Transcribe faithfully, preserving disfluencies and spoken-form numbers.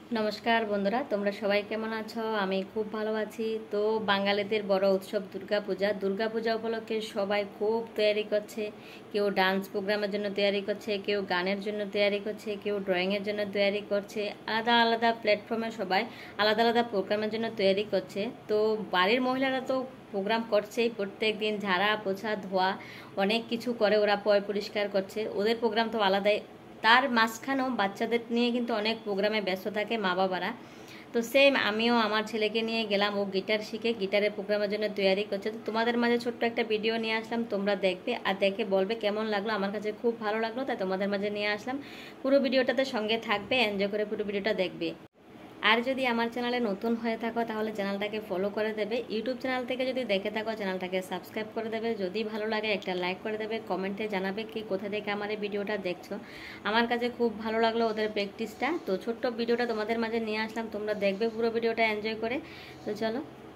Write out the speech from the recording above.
নমস্কার বন্ধুরা, তোমরা সবাই কেমন আছো? আমি খুব ভালো আছি। তো বাঙালিদের বড় উৎসব দুর্গাপূজা। দুর্গাপূজা উপলক্ষে সবাই খুব তৈরি করছে। কেউ ডান্স প্রোগ্রামের জন্য তৈরি করছে, কেউ গানের জন্য তৈরি করছে, কেউ ড্রয়িংয়ের জন্য তৈরি করছে। আলাদা আলাদা প্ল্যাটফর্মে সবাই আলাদা আলাদা প্রোগ্রামের জন্য তৈরি করছে। তো বাড়ির মহিলারা তো প্রোগ্রাম করছেই, প্রত্যেক দিন ঝাড়া পোছা ধোয়া অনেক কিছু করে, ওরা পয় পরিষ্কার করছে, ওদের প্রোগ্রাম তো আলাদাই। তার মাঝখানেও বাচ্চাদের নিয়ে কিন্তু অনেক প্রোগ্রামে ব্যস্ত থাকে মা বাবারা। তো সেম আমিও আমার ছেলেকে নিয়ে গেলাম, ও গিটার শিখে গিটারের প্রোগ্রামের জন্য তৈরি করছে। তো তোমাদের মাঝে ছোট্ট একটা ভিডিও নিয়ে আসলাম, তোমরা দেখবে আর দেখে বলবে কেমন লাগলো। আমার কাছে খুব ভালো লাগলো, তাই তোমাদের মাঝে নিয়ে আসলাম। পুরো ভিডিওটাতে সঙ্গে থাকবে, এনজয় করে পুরো ভিডিওটা দেখবে। আর যদি আমার চ্যানেলে নতুন হয়ে থাকো তাহলে চ্যানেলটাকে ফলো করে দেবে। ইউটিউব চ্যানেল থেকে যদি দেখে থাকো চ্যানেলটাকে সাবস্ক্রাইব করে দেবে। যদি ভালো লাগে একটা লাইক করে দেবে, কমেন্টে জানাবে কি কোথা থেকে আমার এই ভিডিওটা দেখছো। আমার কাছে খুব ভালো লাগলো ওদের প্র্যাকটিসটা। তো ছোট্ট ভিডিওটা তোমাদের মাঝে নিয়ে আসলাম, তোমরা দেখবে পুরো ভিডিওটা এনজয় করে। তো চলো।